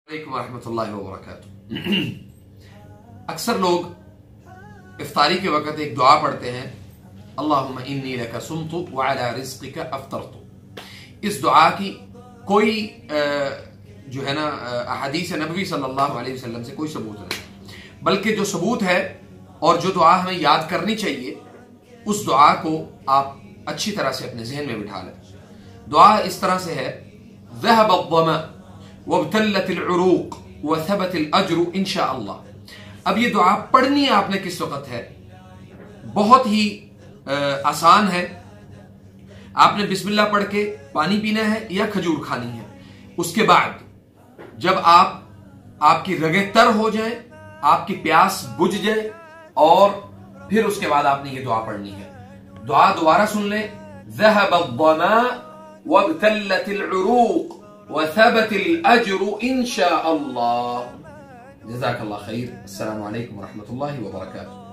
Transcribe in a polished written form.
रहमतुल्लाहि व बरकातुहू। अक्सर लोग इफ्तारी के वक़्त एक दुआ पढ़ते हैं, अल्लाहुम्मा इन्नी लका सुम्तु व अला रिज़्क़िका अफ़्तरतु। इस दुआ की कोई जो है ना अहादीस नबवी सल्लल्लाहु अलैहि वसल्लम से कोई सबूत नहीं, बल्कि जो सबूत है और जो दुआ हमें याद करनी चाहिए उस दुआ को आप अच्छी तरह से अपने जहन में बिठा लें। दुआ इस तरह से है, ज़हब अज़्ज़मा वब्तल्लतिल उरूक़ व सबतिल अज्रु इंशाअल्लाह। अब ये दुआ पढ़नी आपने किस वक़्त है, बहुत ही आसान है। आपने बिस्मिल्लाह पढ़ के पानी पीना है या खजूर खानी है। उसके बाद जब आपकी रगें तर हो जाए, आपकी प्यास बुझ जाए, और फिर उसके बाद आपने ये दुआ पढ़नी है। दुआ दोबारा सुन लें, ज़हब अज़्ज़मा वब्तल्लतिल उरूक़ व सबतिल अज्रु इंशाअल्लाह। जज़ाकल्लाह खैर। अस्सलामु अलैकुम व रहमतुल्लाहि व बरकातुहू।